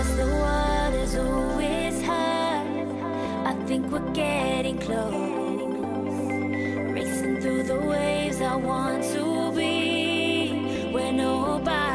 Across the waters, oh, it's hard. I think we're getting close. Racing through the waves, I want to be where nobody